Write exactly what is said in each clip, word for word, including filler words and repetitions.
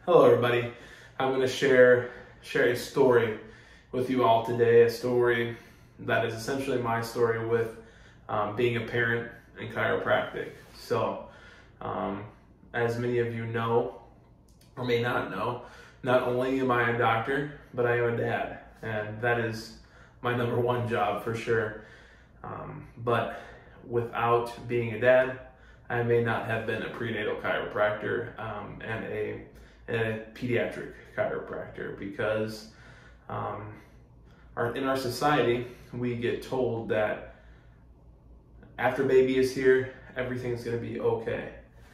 Hello everybody. I'm going to share share a story with you all today, a story that is essentially my story with um, being a parent in chiropractic. So, um, as many of you know, or may not know, not only am I a doctor, but I am a dad, and that is my number one job for sure. Um, but without being a dad, I may not have been a prenatal chiropractor um, and a and a pediatric chiropractor because um, our, in our society, we get told that after baby is here, everything's going to be okay.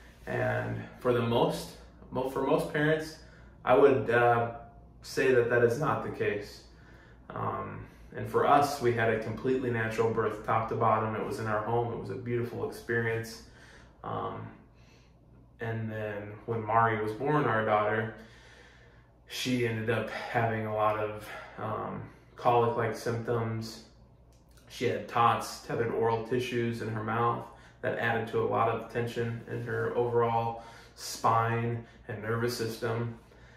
And for the most, for most parents, I would uh, say that that is not the case. Um, and for us, we had a completely natural birth, top to bottom. It was in our home. It was a beautiful experience. Um, And then when Mari was born, our daughter, she ended up having a lot of um, colic-like symptoms. She had T O T S, tethered oral tissues in her mouth, that added to a lot of tension in her overall spine and nervous system.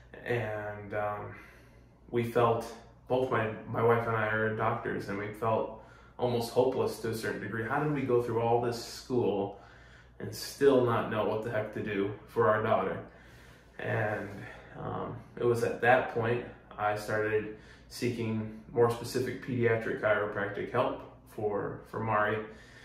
And um, we felt, both my, my wife and I are doctors, and we felt almost hopeless to a certain degree. How did we go through all this school and still not know what the heck to do for our daughter? And um, it was at that point I started seeking more specific pediatric chiropractic help for, for Mari.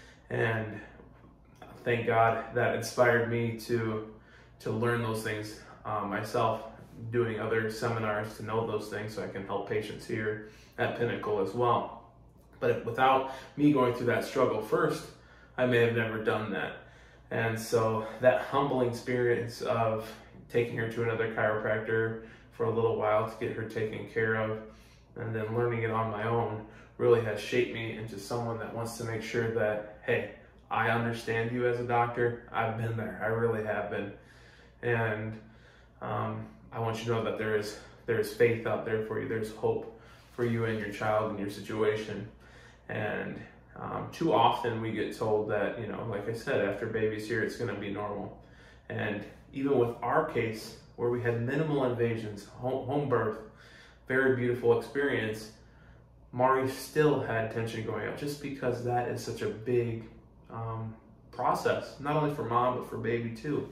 And thank God that inspired me to, to learn those things uh, myself, doing other seminars to know those things so I can help patients here at Pinnacle as well. But without me going through that struggle first, I may have never done that. And so that humbling experience of taking her to another chiropractor for a little while to get her taken care of, and then learning it on my own, really has shaped me into someone that wants to make sure that, hey, I understand you as a doctor. I've been there. I really have been. And um, I want you to know that there is, there is faith out there for you. There's hope for you and your child and your situation. And Um, too often we get told that, you know, like I said, after baby's here, it's going to be normal. And even with our case, where we had minimal invasions, home, home birth, very beautiful experience, Mari still had tension going up, just because that is such a big um, process, not only for mom, but for baby too.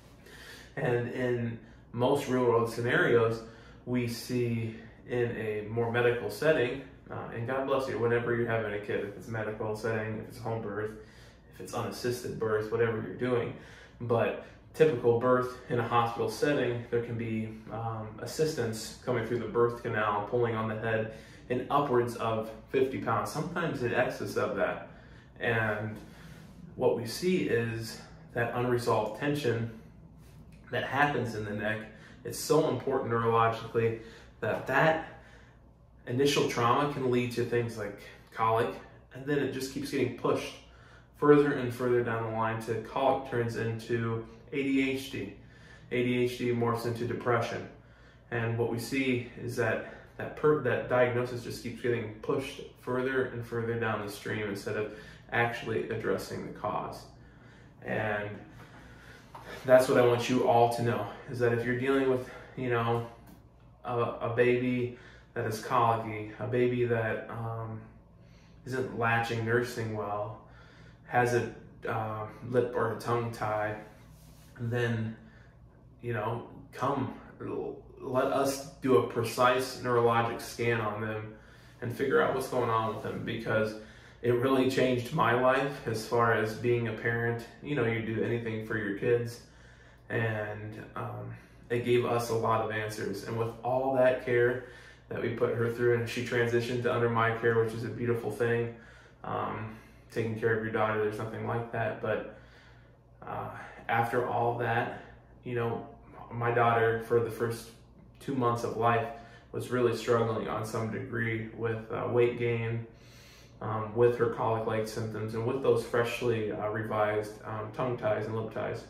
And in most real world scenarios, we see in a more medical setting, Uh, and God bless you, whenever you're having a kid, if it's medical setting, if it's home birth, if it's unassisted birth, whatever you're doing. But typical birth in a hospital setting, there can be um, assistance coming through the birth canal, pulling on the head in upwards of fifty pounds, sometimes in excess of that. And what we see is that unresolved tension that happens in the neck. It's so important neurologically that that initial trauma can lead to things like colic, and then it just keeps getting pushed further and further down the line to colic turns into A D H D. A D H D morphs into depression. And what we see is that that, per that diagnosis just keeps getting pushed further and further down the stream instead of actually addressing the cause. And that's what I want you all to know, is that if you're dealing with, you know, a, a baby that is colicky, a baby that um, isn't latching, nursing well, has a uh, lip or a tongue tie, then, you know, come, let us do a precise neurologic scan on them and figure out what's going on with them, because it really changed my life as far as being a parent. You know, you do anything for your kids, and um, it gave us a lot of answers. And with all that care that we put her through, and she transitioned to under my care, which is a beautiful thing. Um, taking care of your daughter, there's nothing like that. But uh, after all that, you know, my daughter for the first two months of life was really struggling on some degree with uh, weight gain, um, with her colic-like symptoms, and with those freshly uh, revised um, tongue ties and lip ties.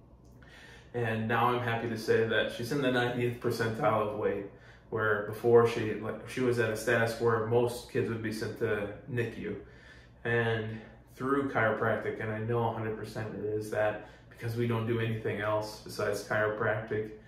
And now I'm happy to say that she's in the ninetieth percentile of weight, where before she like she was at a status where most kids would be sent to N I C U. And through chiropractic, and I know one hundred percent it is that, because we don't do anything else besides chiropractic,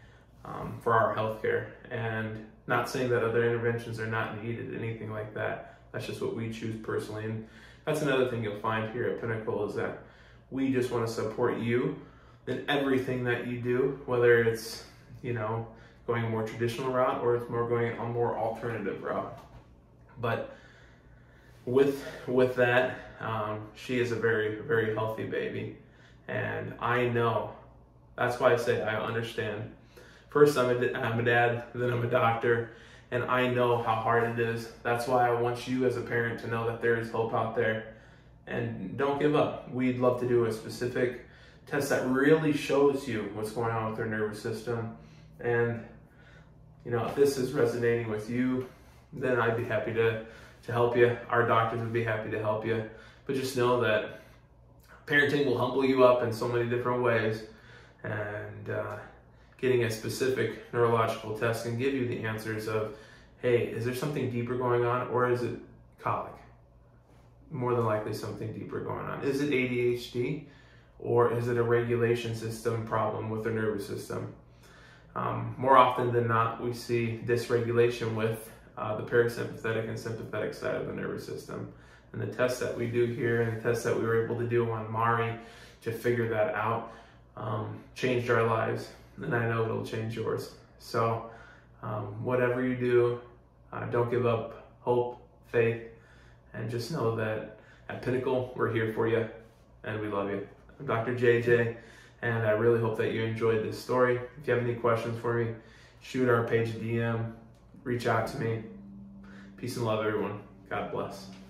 um, for our healthcare. And not saying that other interventions are not needed, anything like that. That's just what we choose personally. And that's another thing you'll find here at Pinnacle, is that we just want to support you in everything that you do, whether it's, you know, going a more traditional route or it's more going a more alternative route. But with with that, um, she is a very, very healthy baby. And I know, that's why I say I understand. First, I'm a, I'm a dad, then I'm a doctor, and I know how hard it is. That's why I want you as a parent to know that there is hope out there. And don't give up. We'd love to do a specific test that really shows you what's going on with their nervous system. And, you know, if this is resonating with you, then I'd be happy to, to help you. Our doctors would be happy to help you. But just know that parenting will humble you up in so many different ways. And uh, getting a specific neurological test can give you the answers of, hey, is there something deeper going on, or is it colic? More than likely something deeper going on. Is it A D H D, or is it a regulation system problem with the nervous system? Um, more often than not, we see dysregulation with uh, the parasympathetic and sympathetic side of the nervous system. And the tests that we do here and the tests that we were able to do on Mari to figure that out um, changed our lives. And I know it'll change yours. So um, whatever you do, uh, don't give up hope, faith, and just know that at Pinnacle, we're here for you and we love you. I'm Doctor J J, and I really hope that you enjoyed this story. If you have any questions for me, shoot our page a D M, reach out to me. Peace and love, everyone. God bless.